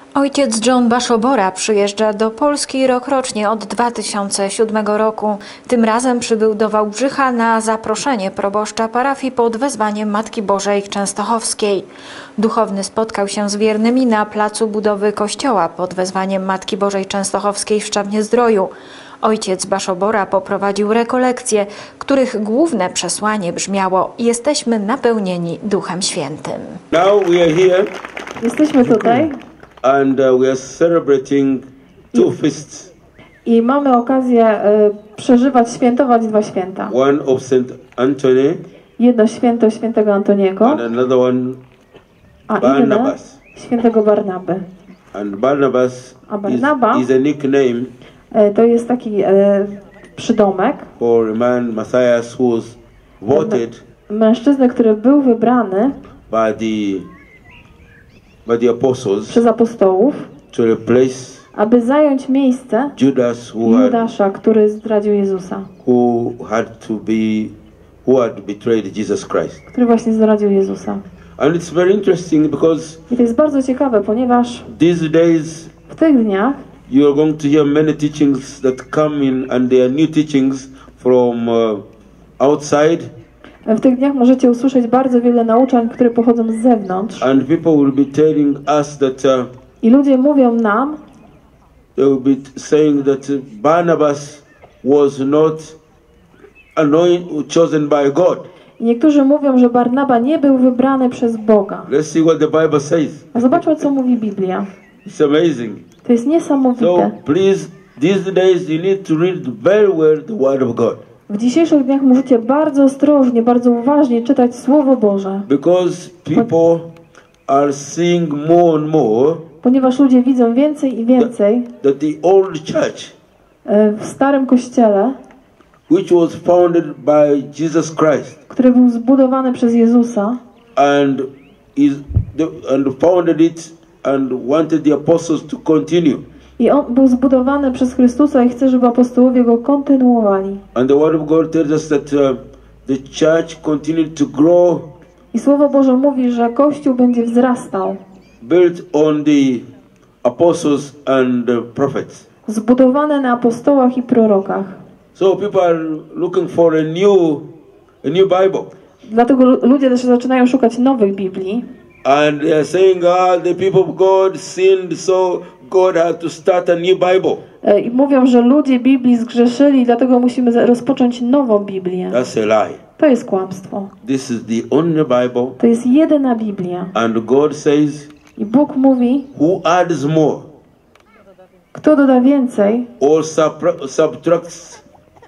Ojciec John Baszobora przyjeżdża do Polski rokrocznie od 2007 roku. Tym razem przybył do Wałbrzycha na zaproszenie proboszcza parafii pod wezwaniem Matki Bożej Częstochowskiej. Duchowny spotkał się z wiernymi na placu budowy kościoła pod wezwaniem Matki Bożej Częstochowskiej w Szczapnie-Zdroju. Ojciec Baszobora poprowadził rekolekcje, których główne przesłanie brzmiało: jesteśmy napełnieni Duchem Świętym. Now we are here. Jesteśmy tutaj And we are celebrating two feasts. i mamy okazję świętować dwa święta. One of Saint Anthony. Jedno święto świętego Antoniego, And another one a inne Barnabas. świętego Barnaby. And Barnabas A Barnaba is a nickname to jest taki przydomek for a man, Matthias, who was voted mężczyzny, który był wybrany by the apostles przez apostołów, to replace aby zająć miejsce Judas, Judasza, który zdradził Jezusa, who had betrayed Jesus Christ. który właśnie zdradził Jezusa. And it's very interesting because I to jest bardzo ciekawe, ponieważ these days w tych dniach you are going to hear many teachings that come in, and they are new teachings from outside. w tych dniach możecie usłyszeć bardzo wiele nauczań, które pochodzą z zewnątrz. And people will be telling us that I ludzie mówią nam, they will be saying that Barnabas was not chosen by God. i niektórzy mówią, że Barnaba nie był wybrany przez Boga. Let's see what the Bible says. A zobaczmy, co mówi Biblia. It's amazing. To jest niesamowite. So please, these days you need to read very well the Word of God. W dzisiejszych dniach musicie bardzo ostrożnie, bardzo uważnie czytać Słowo Boże. Because people are seeing more and more Ponieważ ludzie widzą więcej i więcej that the old church, w Starym Kościele, which was founded by Jesus Christ który był zbudowany przez Jezusa and founded it and wanted the apostles to continue. i on był zbudowany przez Chrystusa i chce, żeby apostołowie go kontynuowali. And the Word of God tells us that the church continued to grow, I Słowo Boże mówi, że Kościół będzie wzrastał, built on the apostles and the prophets. zbudowany na apostołach i prorokach. So people are looking for a new Bible. Dlatego ludzie też zaczynają szukać nowych Biblii. And they are saying, the people of God sinned, so God had to start a new Bible. I mówią, że ludzie Biblii zgrzeszyli, dlatego musimy rozpocząć nową Biblię. That's a lie. To jest kłamstwo. This is the only Bible. To jest jedyna Biblia. And God says, I Bóg mówi, who adds more kto doda więcej or subtracts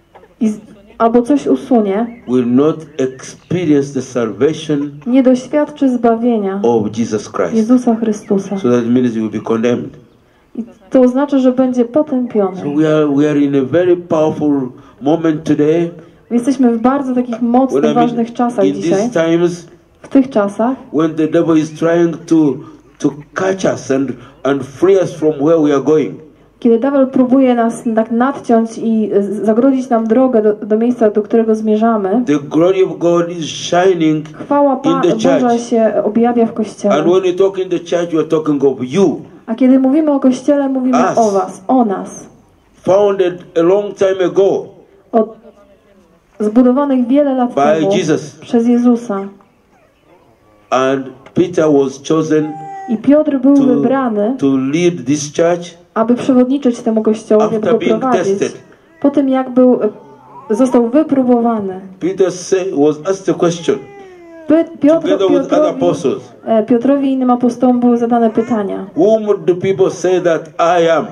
albo coś usunie, will not experience the salvation nie doświadczy zbawienia of Jesus Christ. Jezusa Chrystusa. So that means you will be condemned. I to oznacza, że będzie potępiony. So we are in a very powerful moment today. Jesteśmy w bardzo takich mocnych, ważnych czasach in dzisiaj. these times W tych czasach, when the devil is trying to catch us and free us from where we are going. kiedy diabeł próbuje nas tak nadciąć i zagrodzić nam drogę do miejsca, do którego zmierzamy, The glory of God is shining chwała in the Boża church. się objawia w Kościele. And when you talk in the church, you are talking of you. A kiedy mówimy o Kościele, mówimy Us. o was, o nas. Founded a long time ago Zbudowanych wiele lat by temu Jesus. przez Jezusa. And Peter was chosen I Piotr był wybrany, to lead this church aby przewodniczyć temu Kościołowi, aby after go being prowadzić. tested. Po tym, jak został wypróbowany. Peter was asked a question together with other apostles. Piotrowi i innym apostołom były zadane pytania. Whom do people say that I am?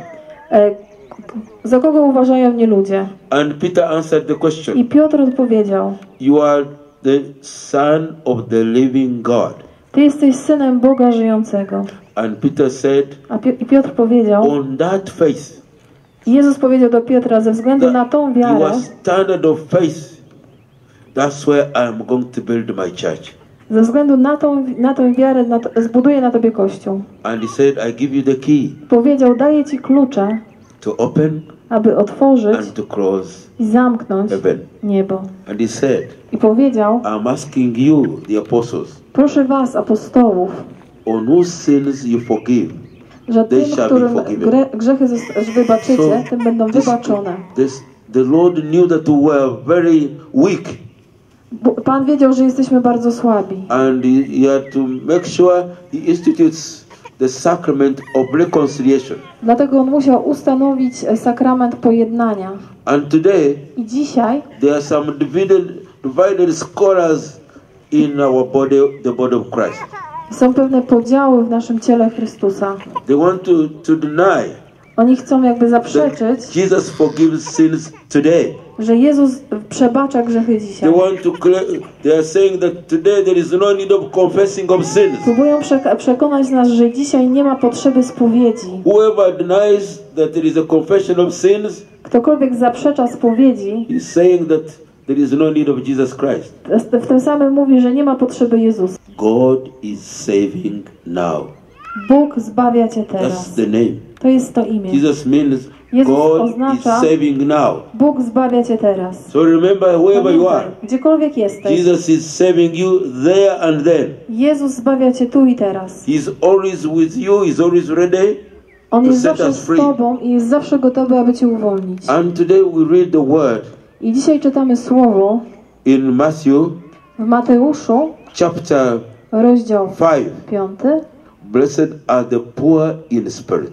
Za kogo uważają mnie ludzie? And Peter answered the question. I Piotr odpowiedział: You are the Son of the living God. Ty jesteś synem Boga żyjącego. And Peter said, I Piotr powiedział, on that faith, i Jezus powiedział do Piotra, ze względu na tą wiarę, your standard of faith, that's where I'm going to build my church. ze względu na tą wiarę zbuduję na tobie Kościół. And he said, I give you the key Powiedział, daję ci klucze, to open aby otworzyć and to close i zamknąć heaven. niebo. And he said, I powiedział, I'm asking you, the apostles, proszę was, apostołów, on whose sins you forgive, że they tym, shall be którym forgiven. grzechy wybaczycie, tym będą wybaczone. The Lord knew that we were very weak, Pan wiedział, że jesteśmy bardzo słabi. and he had to make sure he institutes the sacrament of reconciliation. Dlatego On musiał ustanowić sakrament pojednania. And today, I dzisiaj there are some divided scholars in our body, the body of Christ. są pewne podziały w naszym ciele Chrystusa. They want to deny Oni chcą jakby zaprzeczyć, that Jesus forgives sins today. że Jezus przebacza grzechy They dzisiaj. want to they are saying that today there is no need of confessing of sins. Próbują przekonać nas, że dzisiaj nie ma potrzeby spowiedzi. Whoever denies that there is a confession of sins, Ktokolwiek zaprzecza spowiedzi, he's saying that there is no need of Jesus Christ. w tym samym mówi, że nie ma potrzeby Jezusa. God is saving now. Bóg zbawia cię That's teraz. the name. To jest to imię. Jesus means Jezus God is oznacza saving now. Bóg zbawia cię teraz. So remember, wherever you are, Pamiętaj, gdziekolwiek jesteś, Jesus is saving you there and then. Jezus zbawia cię tu i teraz. He's always with you. He's always ready. On To jest set zawsze us z free. tobą i jest zawsze gotowy, aby cię uwolnić. And today we read the word I dzisiaj czytamy słowo in Matthew w Mateuszu, chapter rozdział 5. 5, Blessed are the poor in spirit.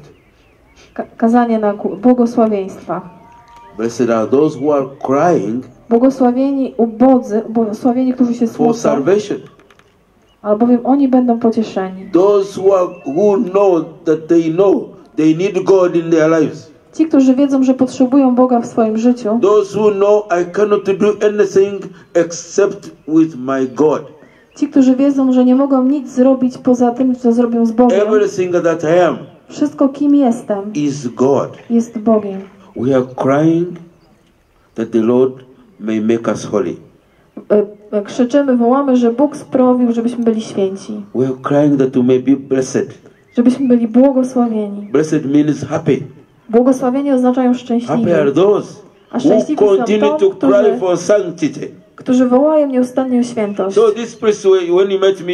kazanie na błogosławieństwa. Blessed are those who are crying Błogosławieni ubodzy, błogosławieni, którzy się for smucą, salvation. albowiem oni będą pocieszeni. Those who know that they need God in their lives. Ci, którzy wiedzą, że potrzebują Boga w swoim życiu. Those who know I cannot do anything except with my God. Ci, którzy wiedzą, że nie mogą nic zrobić poza tym, co zrobią z Bogiem. Everything that I am Wszystko, kim jestem, is God. jest Bogiem. We are crying that the Lord may make us holy. Krzyczymy, wołamy, że Bóg sprawił, żebyśmy byli święci. We are crying that we may be blessed. Żebyśmy byli błogosławieni. Blessed means happy. Błogosławieni oznaczają Happy szczęśliwi. are those A who szczęśliwi są continue to cry for sanctity. którzy wołają nieustannie o świętość. So this priest, when he met me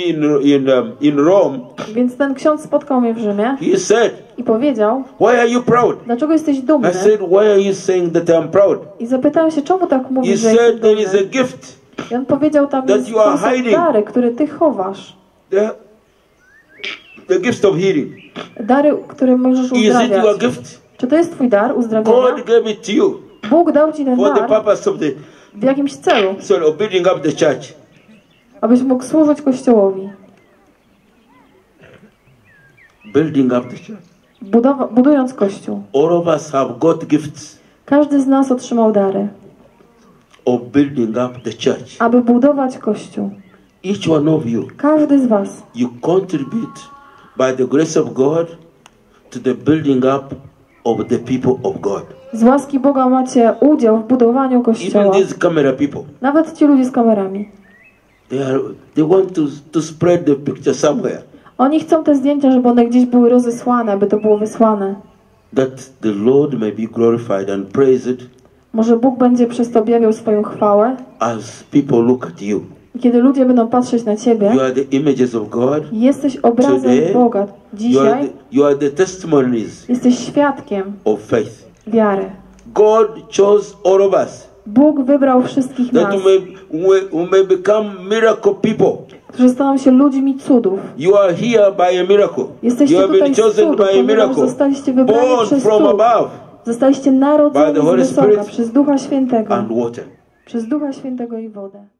in Rome, Więc ten ksiądz spotkał mnie w Rzymie he said, i powiedział, "Why are you proud?" dlaczego jesteś dumny? I said, "Why are you saying that I'm proud?" I zapytałem się, czemu tak He mówisz, że jesteś said, "There is a dumny? gift I on powiedział, tam that jest you are są hiding. dary, które ty chowasz. The gift of healing. Dary, które możesz Is it your uzdrawiać. gift? Czy to jest twój dar uzdrawiania? God gave it to you Bóg dał ci ten for the dar purpose of w jakimś celu, of building up the church. abyś mógł służyć Kościołowi. Building up the church. Budując Kościół. All of us have got gifts Każdy z nas otrzymał dary, of building up the church. aby budować Kościół. Each one of you, Każdy z was you contribute by the grace of God to the building up of the people of God. z łaski Boga macie udział w budowaniu Even Kościoła. these camera people, Nawet ci ludzie z kamerami. they want to spread the picture somewhere Oni chcą te zdjęcia, żeby one gdzieś były rozesłane, aby to było wysłane. that the Lord may be glorified and praised Może Bóg będzie przez to objawiał swoją chwałę. as people look at you. I kiedy ludzie będą patrzeć na ciebie, You are the images of God. jesteś obrazem Today, Boga. Dzisiaj You are the testimonies jesteś świadkiem of faith. wiary. God chose all of us Bóg wybrał wszystkich that nas, we may become miracle people. którzy staną się ludźmi cudów. You are here by a miracle. Jesteście You have tutaj been z chosen cudów, by a ponieważ miracle. zostaliście wybrani Born przez from cud. above Zostaliście By the narodzeni Holy z wysoka, Spirit przez Ducha Świętego. and water. Przez Ducha Świętego i wodę.